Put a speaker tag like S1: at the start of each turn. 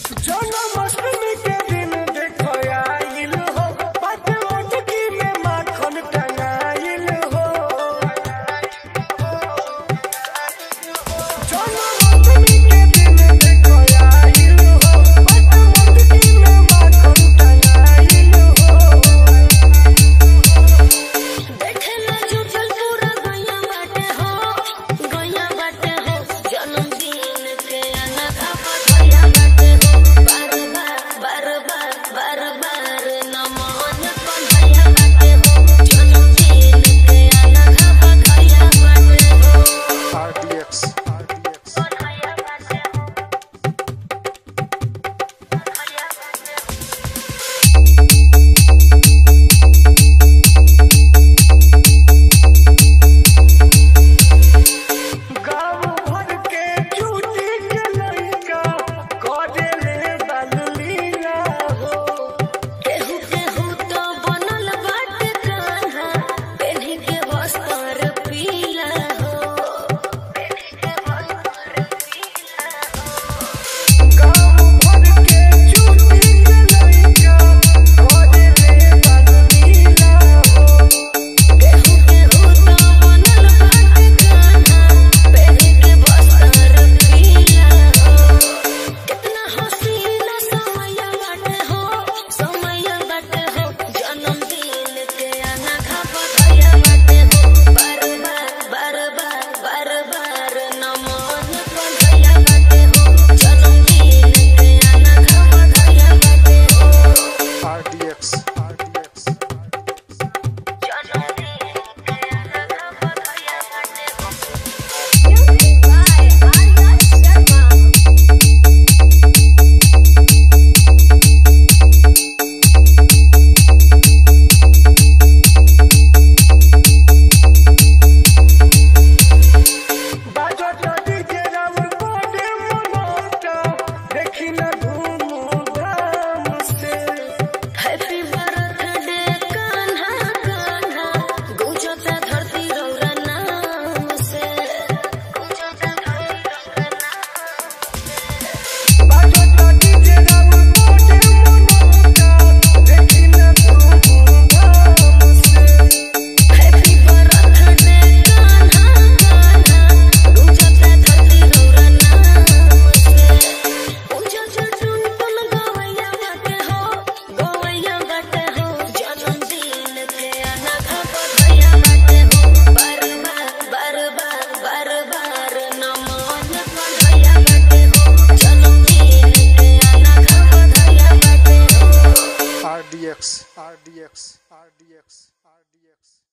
S1: जन्माष्टमी के दिन देखो आइल हो, बाटे मटकी में माखन टंगाइल हो। जन्माष्टमी के दिन देखो आइल हो, बाटे मटकी में माखन टंगाइल हो।
S2: देखे ना जुटल पूरा गैया बाटे हो, जन्मदिन के अनघा बधाइया बाटे हो। बार बार नमन बधाइया बाटे हो, जन्मदिन के अनघा बधाइया बाटे हो।
S1: RDX
S2: बधाइया बाटे हो, बधाइया बाटे हो।
S1: गाँव भर के चूटी के लइका करेले बाललीला हो।
S2: केहू केहू तो बनल बाटे कान्हा, पेन्ही के वस्त्र पीला हो, पेन्ही के वस्त्र पीला हो।
S1: गाँव भर के चूटी के लइका करेले बाललीला हो।
S2: केहू केहू तो बनल बाटे कान्हा, पेन्ही के वस्त्र पीला हो। कितना हसीना समय बाटे हो, जन्मदिन के अनघा बधाइया बाटे हो। बार बार नमन बधाइया बाटे हो, जन्मदिन के अनघा बधाइया बाटे हो।
S1: RDX
S2: जन्मदिन के अनघा बधाइया बाटे हो। Music by Arya Sharma।
S1: बाजो डीजे राउर बड़े मनोता, देखी ना धूमधाम से।
S2: हैप्पी बर्थडे कान्हा कान्हा, गुंजता धरती रौरा नाम से, गुंजता धरती रौरा नाम से।
S1: बाजो डीजे राउर बड़े मनोता, देखी ना धूमधाम से।
S2: हैप्पी बर्थडे कान्हा कान्हा, गुंजता धरती रौरा नाम से। पूजा टुनटुन गवैया बाटे हो, जन्मदिन के अनघा बधाइया बाटे हो। बार बार नमन बधाइया बाटे हो, जन्मदिन के अनघा बधाइया बाटे हो।
S1: RDX